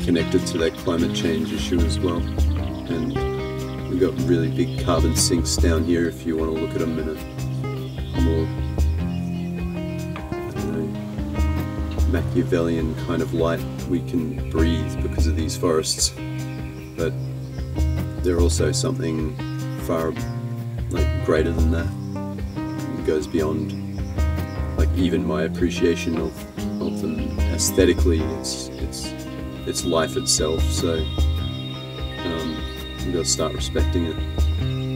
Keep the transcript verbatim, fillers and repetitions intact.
connected to that climate change issue as well. And we've got really big carbon sinks down here if you want to look at them in a more, I don't know, Machiavellian kind of light. We can breathe because of these forests, but they're also something far like greater than that. It goes beyond like even my appreciation of, of them aesthetically. It's it's it's life itself. So um, we've got to start respecting it.